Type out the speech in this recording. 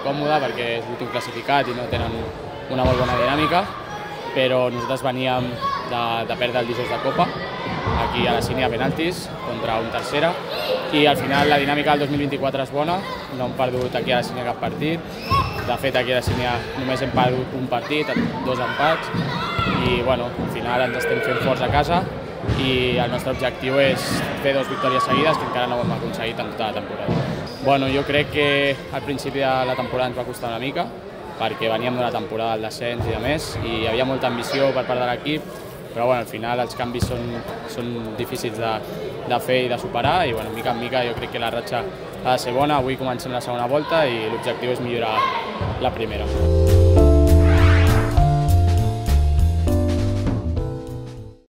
còmode perquè és l'últim classificat i no tenen una molt bona dinàmica, però nosaltres veníem de perdre el dijous de Copa, aquí a la Sínia a penaltis, contra un tercera, i al final la dinàmica del 2024 és bona, no hem perdut aquí a la Sínia cap partit, de fet aquí a la Sínia només hem perdut un partit, 2 empats, i bueno, al final ens estem fent forts a casa i el nostre objectiu és fer 2 victòries seguides que encara no ho hem aconseguit en tota la temporada. Bueno, jo crec que al principi de la temporada ens va costar una mica, perquè veníem d'una temporada del descens i de més, i hi havia molta ambició per part de l'equip, però bueno, al final els canvis són difícils de fer i de superar, i bueno, mica en mica jo crec que la ratxa ha de ser bona. Avui comencem la segona volta i l'objectiu és millorar la primera.